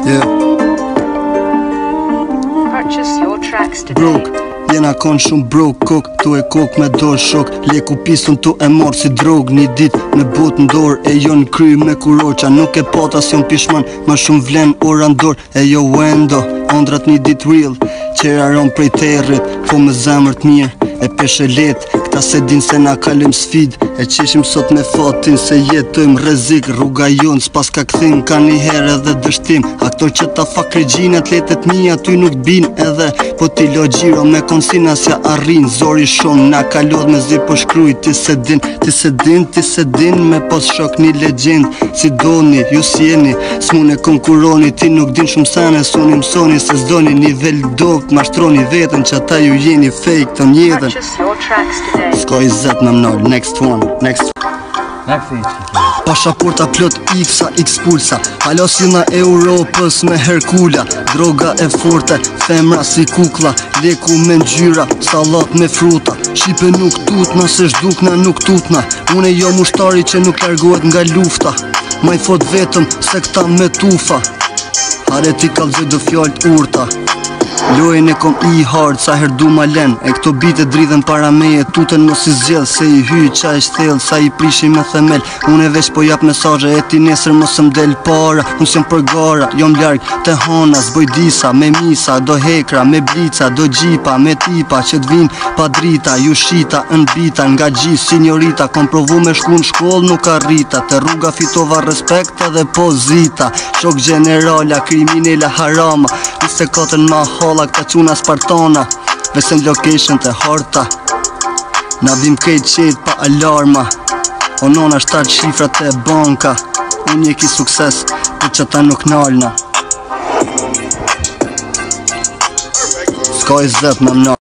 Purchase your tracks today. Broke, jena kon shumë broke kok, tu e kok me dorë shok. Leku pistun tu e morë si drog, një dit me bot në dorë. E jo në kry me kuroqa, nuk e pata si on pishman. Ma shumë vlen ora në dorë, e jo wendo. Ondrat një dit real, qera ron prej territ. Po me zemër t'mirë, e peshe let. Këta se din se na kalim sfid. E qeshim sot me fatin se jetojmë rrezik. Rruga jonë s'pas ka këthim, ka një herë edhe dështim. Aktor që ta fak regjin, atletet mija ty nuk t'bin edhe. Po ti lo gjiro me konsina s'ja arrin. Zori shumë na kalod me zi po shkruj. Ti se din, ti se din, ti se din. Me pos shok një legend. Si doni, ju si jeni, s'mune konkuroni. Ti nuk din shumë sene, s'uni mësoni. Se s'doni nivel dopt, mashtroni vetën që ata ju jeni fake të mjedhen. Purchase your tracks today. S'ka i zet me mnoll, next one. Pashaporta plot X-a, X-pulsa. Halasina Europës me Herkula. Droga e forte, femra si kukla. Leku me ngjyra, sallat me fruta. Shqipe nuk tutna, se shdukna nuk tutna. Une jo mushtari që nuk largohet nga lufta. Ma i fot vetëm se këta me tufa. Hare ti kallzoj do fjall't urta. Lojën e kom i hard, sa her du ma len. E këto bite dridhen para meje, tuten mos i zgjell. Se i hyj qa ish thell, sa i prishi me themel. Unë e veç po jap mesazhe, e ti nesër mos m'del para. Unë s'jom për gara, jom larg te hana. Zboj disa, me misa, do hekra, me blica, do gjipa, me tipa që t'vin pa drita. Ju shita, n'bita, nga gjith, signorita. Kom provu me shku n'shkoll, nuk arrita. Te rruga fitova respekt edhe pozita. Shok generala, kriminele harama. 24 ma holla këta quna Spartana. Vesem location të harta. Na vim krejt qet pa alarma. O nona 7 shifrat e banka. Unë je ki sukses, për që ta nuk nalna. S'ka i zet me mna.